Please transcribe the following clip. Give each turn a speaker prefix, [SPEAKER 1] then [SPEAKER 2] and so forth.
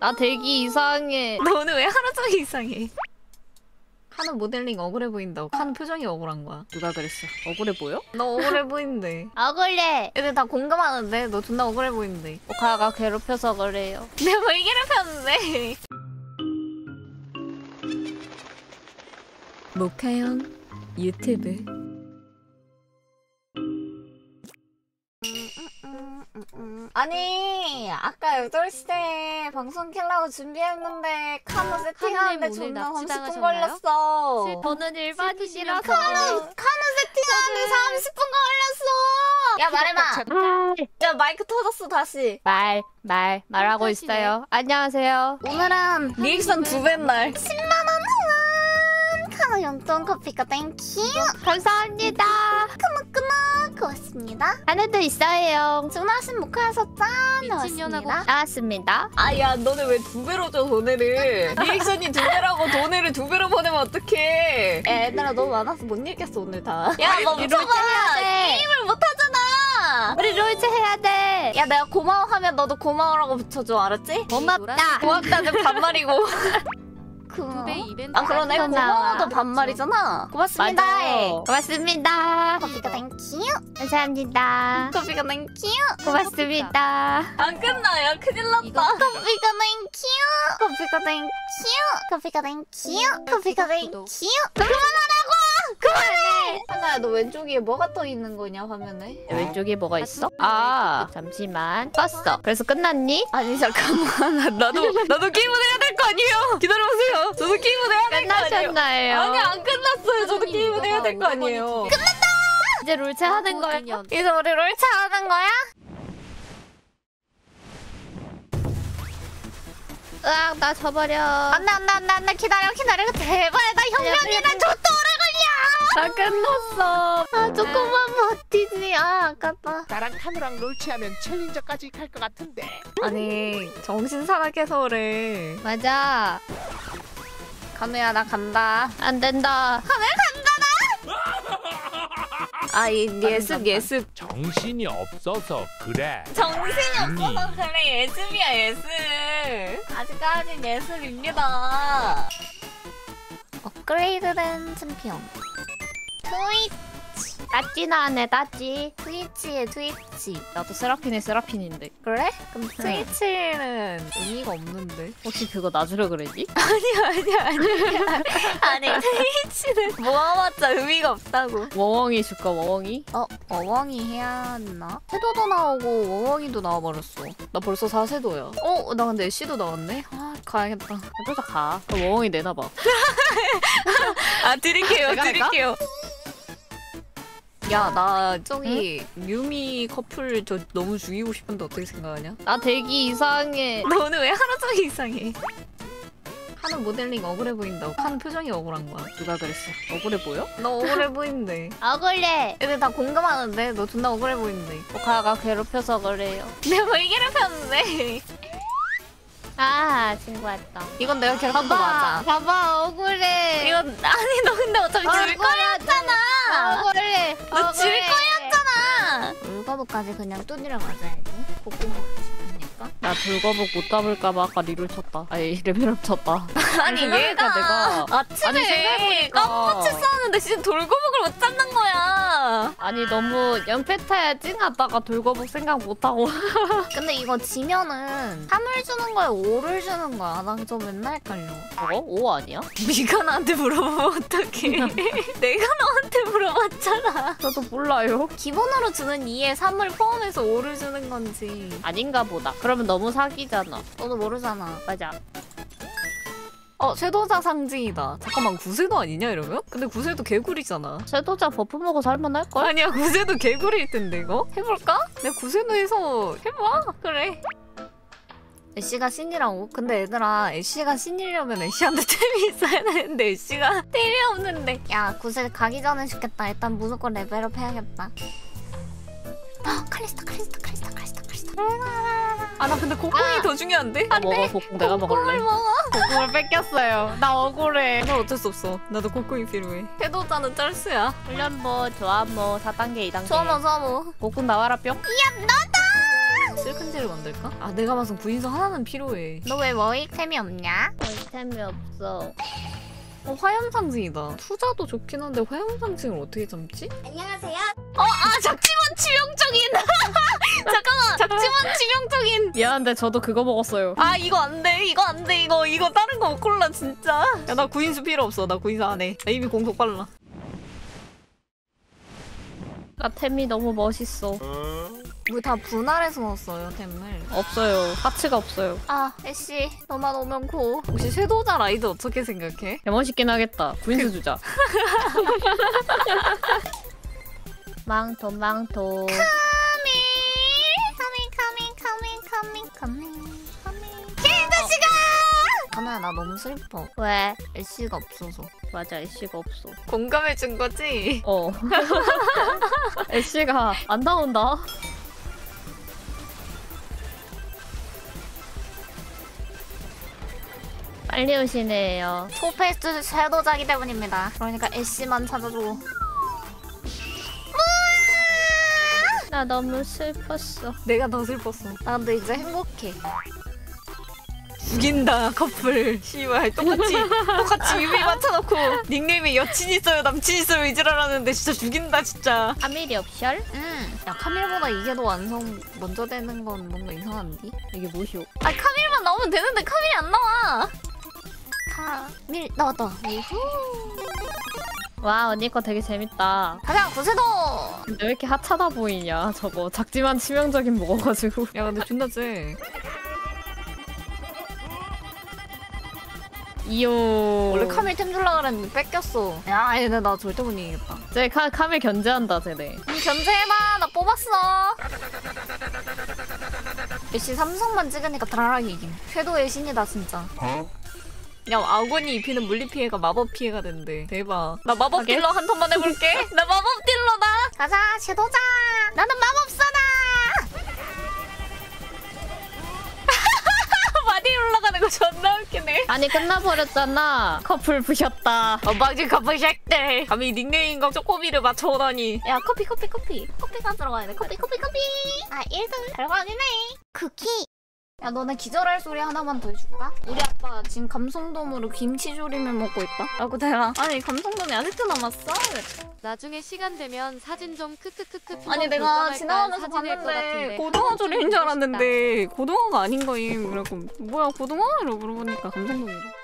[SPEAKER 1] 나 되게 이상해.
[SPEAKER 2] 너 오늘 왜 하루 종일 이상해? 하는 모델링 억울해 보인다고. 하는 표정이 억울한 거야.
[SPEAKER 1] 누가 그랬어? 억울해 보여?
[SPEAKER 2] 너 억울해 보이는데.
[SPEAKER 1] 억울해.
[SPEAKER 2] 애들 다 공감하는데 너 존나 억울해 보이는데.
[SPEAKER 1] 오카가 괴롭혀서 그래요.
[SPEAKER 2] 내가 뭘 괴롭혔는데. 모카형 유튜브. 아니 아까 8시에 방송 켜려고 준비했는데 카누 세팅하는데 존나 30분 걸렸어.
[SPEAKER 1] 저는 일반인이라서
[SPEAKER 2] 카누 세팅하는데 30분 걸렸어. 야 말해봐. 야 마이크 터졌어 다시.
[SPEAKER 1] 말하고 있어요. 안녕하세요.
[SPEAKER 2] 오늘은 리액션 2배 날 10만원 후원 카누 용돈 커피가 땡큐.
[SPEAKER 1] 감사합니다.
[SPEAKER 2] 끄먹끄먹 고맙습니다.
[SPEAKER 1] 안에도 있어요.
[SPEAKER 2] 준하신 모카에서 짠 나왔습니다.
[SPEAKER 1] 나왔습니다.
[SPEAKER 2] 아야 너네 왜 2배로 줘 돈을. 리액션이 2배라고 돈을 2배로 보내면 어떡해. 얘들아 너무 많아서 못 읽겠어 오늘 다. 야 너 미쳐봐. 게임을 못하잖아.
[SPEAKER 1] 우리 롤즈 해야 돼.
[SPEAKER 2] 야 내가 고마워하면 너도 고마워라고 붙여줘 알았지?
[SPEAKER 1] 고맙다.
[SPEAKER 2] 고맙다는 반말이고. 아 그러네. 고마워도 반말이잖아. 고맙습니다.
[SPEAKER 1] 고맙습니다.
[SPEAKER 2] 커피가 땡큐.
[SPEAKER 1] 감사합니다.
[SPEAKER 2] 커피가 땡큐.
[SPEAKER 1] 고맙습니다.
[SPEAKER 2] 안 끝나. 야 큰일 났다. 커피가 땡큐. 커피가 땡큐. 커피가 땡큐. 커피가 땡큐. 그만하라고. 그만해. 하나야 너 왼쪽에 뭐가 떠 있는 거냐 화면에?
[SPEAKER 1] 왼쪽에 뭐가 있어? 아 잠시만 떴어. 그래서 끝났니?
[SPEAKER 2] 아니 잠깐만. 나도 게임을 해야 될 거 아니에요. 기다려보세요. 저도 게임을 해야 될 거 아니에요.
[SPEAKER 1] 끝나셨나요?
[SPEAKER 2] 아니 안 끝났어요. 저도 게임을 해야 될 거 아니에요. 끝났다.
[SPEAKER 1] 이제 롤체 하는 거야.
[SPEAKER 2] 이제 우리 롤체 하는 거야?
[SPEAKER 1] 으악 나 져버려.
[SPEAKER 2] 안돼 기다려 제발 나 혁명이랑 줬다 오래 걸려.
[SPEAKER 1] 나 끝났어.
[SPEAKER 2] 아 조금만 버티지. 아 아깝다.
[SPEAKER 3] 나랑 카누랑 롤치하면 챌린저까지 갈 것 같은데.
[SPEAKER 2] 아니 정신 사납게서 그래.
[SPEAKER 1] 맞아.
[SPEAKER 2] 카누야 나 간다.
[SPEAKER 1] 안 된다.
[SPEAKER 2] 카누야 간다 나. 예습.
[SPEAKER 3] 정신이 없어서 그래.
[SPEAKER 2] 정신이 없어서 그래. 예습이야 예습. 아직까진 예습입니다. 업그레이드된 챔피언. 트위치.
[SPEAKER 1] 따찌나 하네 따찌.
[SPEAKER 2] 트위치에 트위치.
[SPEAKER 1] 나도 세라핀인데.
[SPEAKER 2] 그래? 그럼 트위치는 의미가 없는데.
[SPEAKER 1] 혹시 그거 놔주려 그랬니?
[SPEAKER 2] 아니야. 아니 트위치는 모아봤자 의미가 없다고.
[SPEAKER 1] 워웡이 줄까 워웡이?
[SPEAKER 2] 어왕이 해야 하나? 섀도도 나오고 워웡이도 나와버렸어. 나 벌써 4섀도야. 나 근데 애쉬도 나왔네? 아 가야겠다.
[SPEAKER 1] 또 가. 그럼 워웡이 내놔봐.
[SPEAKER 2] 드릴게요. 야, 나 저기 유미 커플 저 너무 죽이고 싶은데 어떻게 생각하냐?
[SPEAKER 1] 나 되게 이상해.
[SPEAKER 2] 너 오늘 왜 하루 종일 이상해? 하는 모델링 억울해 보인다고. 하는 표정이 억울한 거야.
[SPEAKER 1] 누가 그랬어? 억울해 보여?
[SPEAKER 2] 너 억울해 보이는데.
[SPEAKER 1] 억울해.
[SPEAKER 2] 애들 다 공감하는데 너 존나 억울해 보이는데.
[SPEAKER 1] 오카가 괴롭혀서 그래요.
[SPEAKER 2] 내가 뭘 괴롭혔는데.
[SPEAKER 1] 아 친구 왔다.
[SPEAKER 2] 이건 내가 괴롭힌 거 맞아.
[SPEAKER 1] 봐봐 억울해.
[SPEAKER 2] 이건 아니 너 근데 어차피 질 거였잖아.
[SPEAKER 1] 억울해.
[SPEAKER 2] 너 질 거였잖아. 물거북까지 그냥 뚜디려 맞아야지. 고구마 싶으니까.
[SPEAKER 1] 나 돌거북 못 잡을까봐 아까 리를 쳤다. 아니 레벨업 쳤다.
[SPEAKER 2] 아니 얘가
[SPEAKER 1] 내가
[SPEAKER 2] 아침에 깜빡치 썼는데 진짜 돌거북을 못 잡는 거야.
[SPEAKER 1] 아니 너무 연패타야 찡하다가 돌거북 생각 못하고.
[SPEAKER 2] 근데 이거 지면은 3을 주는 거야 5를 주는 거야. 나 저 맨날 헷갈려.
[SPEAKER 1] 저거? 5 아니야?
[SPEAKER 2] 네가 나한테 물어보면 어떡해. 내가 너한테 물어봤잖아.
[SPEAKER 1] 저도 몰라요.
[SPEAKER 2] 기본으로 주는 2에 3을 포함해서 5를 주는 건지.
[SPEAKER 1] 아닌가 보다. 그러면 너무 사기잖아.
[SPEAKER 2] 너도 모르잖아.
[SPEAKER 1] 맞아.
[SPEAKER 2] 섀도우자 상징이다. 잠깐만 구세도 아니냐 이러면? 근데 구세도 개구리잖아.
[SPEAKER 1] 섀도우자 버프 먹어 살만할걸?
[SPEAKER 2] 아니야 구세도 개구리일 텐데 이거? 해볼까? 내가 구세도에서 해봐. 그래. 애쉬가 신이라고? 근데 얘들아 애쉬가 신이려면 애쉬한테 템이 있어야 되는데 애쉬가 템이 없는데. 야 구세 가기 전에 죽겠다. 일단 무조건 레벨업 해야겠다. 칼리스타. 아 나 근데 곡궁이 더 중요한데?
[SPEAKER 1] 나 먹어 곡궁 내가 먹을래. 곡궁을 뺏겼어요. 나 억울해.
[SPEAKER 2] 나 어쩔 수 없어. 나도 곡궁이 필요해. 섀도우자는 짤수야.
[SPEAKER 1] 훈련보 조합모 4단계 2단계.
[SPEAKER 2] 소모.
[SPEAKER 1] 곡궁 나와라 뿅.
[SPEAKER 2] 야 너다! 슬큰지를 만들까? 아 내가 봐선 구인수 하나는 필요해.
[SPEAKER 1] 너 왜 워익템이 없냐? 워익템이 없어.
[SPEAKER 2] 화염 상징이다. 투자도 좋긴 한데 화염 상징을 어떻게 잡지?
[SPEAKER 1] 안녕하세요.
[SPEAKER 2] 작지만 치명적인. 잠깐만. 작지만 치명적인.
[SPEAKER 1] 미안한데 저도 그거 먹었어요.
[SPEAKER 2] 아 이거 안 돼. 이거 안 돼. 이거 다른 거 못 골라 진짜. 야 나 구인수 필요 없어. 나 구인수 안 해. 나 이미 공속 빨라.
[SPEAKER 1] 나 템이 너무 멋있어.
[SPEAKER 2] 우리 다 분할해서 넣었어요 템을.
[SPEAKER 1] 없어요. 파츠가 없어요.
[SPEAKER 2] 아 애쉬 너만 오면 고. 혹시 섀도우자 라이드 어떻게 생각해?
[SPEAKER 1] 야, 멋있긴 하겠다. 구인수 주자. 망토 망토.
[SPEAKER 2] 하나야 나 너무 슬퍼.
[SPEAKER 1] 왜?
[SPEAKER 2] 애쉬가 없어서.
[SPEAKER 1] 맞아, 애쉬가 없어.
[SPEAKER 2] 공감해준 거지?
[SPEAKER 1] 애쉬가 안 나온다. 빨리 오시네요.
[SPEAKER 2] 초페스트 섀도우자기 때문입니다. 그러니까 애쉬만 찾아줘.
[SPEAKER 1] 나 너무 슬펐어.
[SPEAKER 2] 내가 더 슬펐어. 나 근데 이제 행복해. 죽인다 커플. 씨발 똑같이 유비 맞춰놓고 닉네임에 여친 있어요 남친 있어요 이지랄하는데 진짜 죽인다 진짜.
[SPEAKER 1] 카밀이 옵셜?
[SPEAKER 2] 야 카밀보다 이게 더 완성 먼저 되는 건 뭔가 이상한데?
[SPEAKER 1] 이게 뭐시오?
[SPEAKER 2] 아 카밀만 나오면 되는데 카밀이 안 나와. 카밀 나왔다. 우후.
[SPEAKER 1] 와, 언니 거 되게 재밌다.
[SPEAKER 2] 가자 구세도.
[SPEAKER 1] 근데 왜 이렇게 하찮아 보이냐? 저거 작지만 치명적인 먹어가지고.
[SPEAKER 2] 야 근데 존나 쎄.
[SPEAKER 1] 이요.
[SPEAKER 2] 원래 카밀 템 줄라 그랬는데 뺏겼어. 야 얘네 나 절대 못 이기겠다.
[SPEAKER 1] 쟤 카밀 견제한다 쟤네.
[SPEAKER 2] 견제해봐. 나 뽑았어. 애쉬 삼성만 찍으니까 드라라기 이김. 섀도우의 신이다 진짜. 야 아군이 입히는 물리 피해가 마법 피해가 된대. 대박. 나 마법
[SPEAKER 1] 하게?
[SPEAKER 2] 딜러 한 턴만 해볼게. 나 마법 딜러다. 가자 섀도우자. 나는 마법사다. 많이 올라가는 거 존나 웃기네.
[SPEAKER 1] 아니 끝나버렸잖아. 커플 부셨다.
[SPEAKER 2] 언방진 커플 쉑들. 감히 닉네임인 거 쪼꼬미를 맞춰오다니. 야 커피 커피가 들어가야 돼. 커피 아 1등 별관이네. 쿠키. 야 너네 기절할 소리 하나만 더 해줄까? 우리 아빠 지금 감성돔으로 김치조림을 먹고 있다. 라고 대라. 아니 감성돔이 아직도 남았어?
[SPEAKER 4] 나중에 시간 되면 사진 좀 크크크크.
[SPEAKER 2] 아니 내가 지나가면서 봤는데 고등어 조림인 줄 알았는데 고등어가 아닌 거임. 그래갖고 뭐야 고등어? 이러고 물어보니까 감성돔이래.